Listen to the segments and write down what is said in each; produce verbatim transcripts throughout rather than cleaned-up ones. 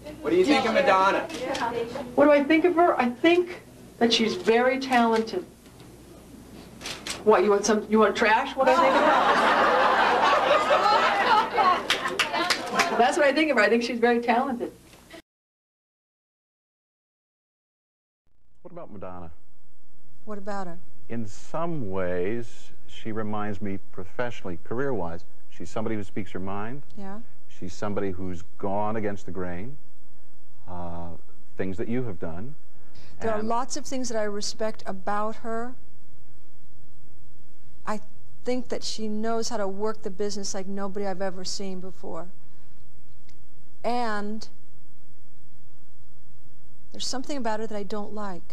What do you think of Madonna? What do I think of her? I think that she's very talented. What, you want some, you want trash? What do I think of her? That's what I think of her. I think she's very talented. What about Madonna? What about her? In some ways, she reminds me professionally, career-wise, she's somebody who speaks her mind. Yeah. She's somebody who's gone against the grain, uh, things that you have done. There are lots of things that I respect about her. I think that she knows how to work the business like nobody I've ever seen before. And there's something about her that I don't like.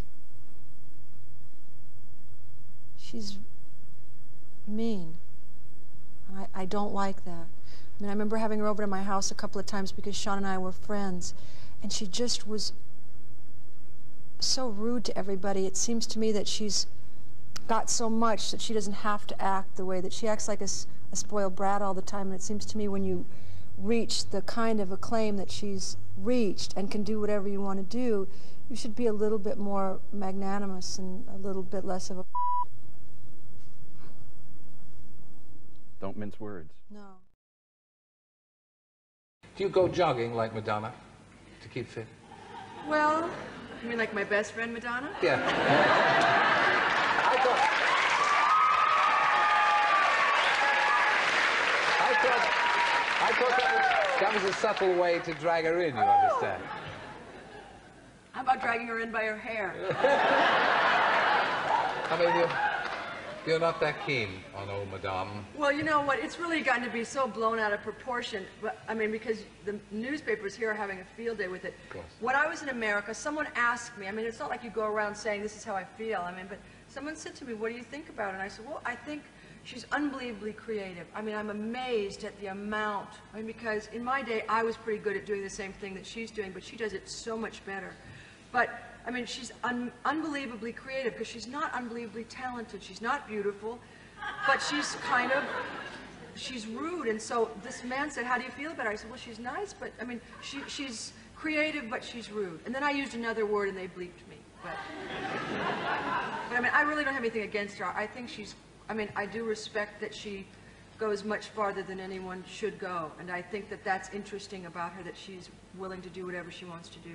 She's mean. I, I don't like that. I mean, I remember having her over to my house a couple of times because Sean and I were friends, and she just was so rude to everybody. It seems to me that she's got so much that she doesn't have to act the way that she acts, like a, a spoiled brat all the time. And it seems to me when you reach the kind of acclaim that she's reached and can do whatever you want to do, you should be a little bit more magnanimous and a little bit less of a... Don't mince words. No. Do you go jogging like Madonna to keep fit? Well, you mean like my best friend Madonna? Yeah. I thought, I thought, I thought that was, that was a subtle way to drag her in, you understand? How about dragging her in by her hair? I mean, you're, you're not that keen on old Madame. Well, you know what? It's really gotten to be so blown out of proportion. But I mean, because the newspapers here are having a field day with it. Of course. When I was in America, someone asked me, I mean, it's not like you go around saying, this is how I feel. I mean, but someone said to me, what do you think about it? And I said, well, I think she's unbelievably creative. I mean, I'm amazed at the amount. I mean, because in my day, I was pretty good at doing the same thing that she's doing, but she does it so much better. But I mean, she's un unbelievably creative because she's not unbelievably talented. She's not beautiful, but she's kind of, she's rude. And so this man said, how do you feel about her? I said, well, she's nice, but I mean, she, she's creative, but she's rude. And then I used another word and they bleeped me. But, but I mean, I really don't have anything against her. I think she's, I mean, I do respect that she goes much farther than anyone should go. And I think that that's interesting about her, that she's willing to do whatever she wants to do.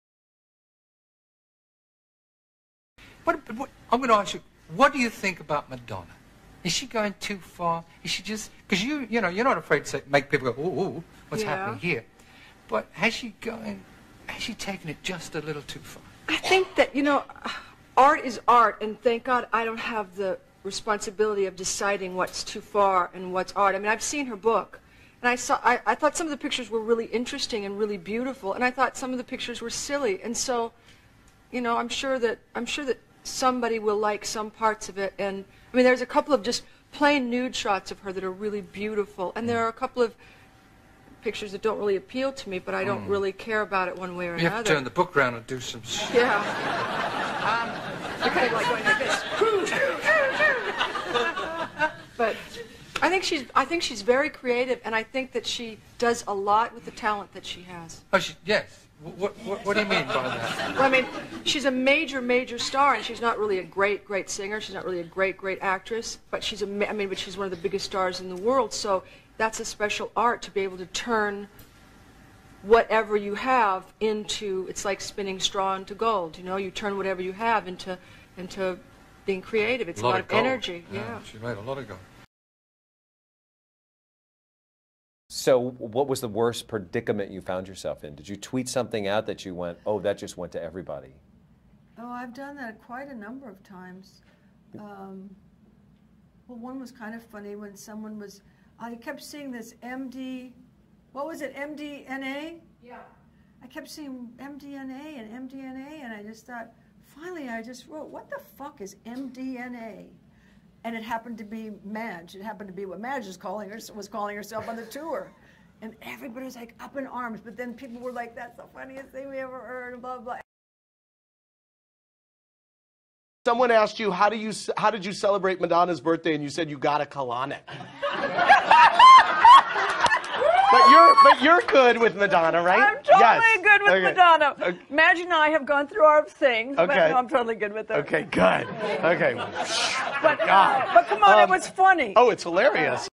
What, what, I'm going to ask you, what do you think about Madonna? Is she going too far? Is she just, because you, you know, you're not afraid to say, make people go, ooh, ooh, what's Yeah. happening here? But has she going, has she taken it just a little too far? I think that, you know, art is art, and thank God I don't have the responsibility of deciding what's too far and what's art. I mean, I've seen her book, and I saw, I, I thought some of the pictures were really interesting and really beautiful, and I thought some of the pictures were silly, and so, you know, I'm sure that, I'm sure that somebody will like some parts of it. And I mean, there's a couple of just plain nude shots of her that are really beautiful, and there are a couple of pictures that don't really appeal to me, but I don't mm. really care about it one way or you another. have to turn the book around and do some yeah um, you're kind of like going like this. But I think she's I think she's very creative, and I think that she does a lot with the talent that she has. Oh, she, yes. What, what, what do you mean by that? Well, I mean, she's a major, major star, and she's not really a great, great singer. She's not really a great, great actress, but she's a, I mean, but she's one of the biggest stars in the world. So that's a special art to be able to turn whatever you have into. It's like spinning straw into gold. You know, you turn whatever you have into, into being creative. It's a lot, a lot of, of energy. Yeah, yeah, she made a lot of gold. So what was the worst predicament you found yourself in? Did you tweet something out that you went, oh, that just went to everybody? Oh, I've done that quite a number of times. Um, well, one was kind of funny when someone was, I kept seeing this M D, what was it, M D N A? Yeah. I kept seeing M D N A and M D N A, and I just thought, finally I just wrote, what the fuck is M D N A? And it happened to be Madge. It happened to be what Madge was calling her, was calling herself on the tour. And everybody was like up in arms, but then people were like, that's the funniest thing we ever heard, blah, blah. Someone asked you, how do you, how did you celebrate Madonna's birthday? And you said you got a colonic. But you're, but you're good with Madonna, right? I'm totally yes. good good with Okay. Madonna. Okay. Madge and I have gone through our things, but Okay. no, I'm totally good with her. Okay, good. Okay. But, God. uh, but come on, it Um, was funny. Oh, it's hilarious.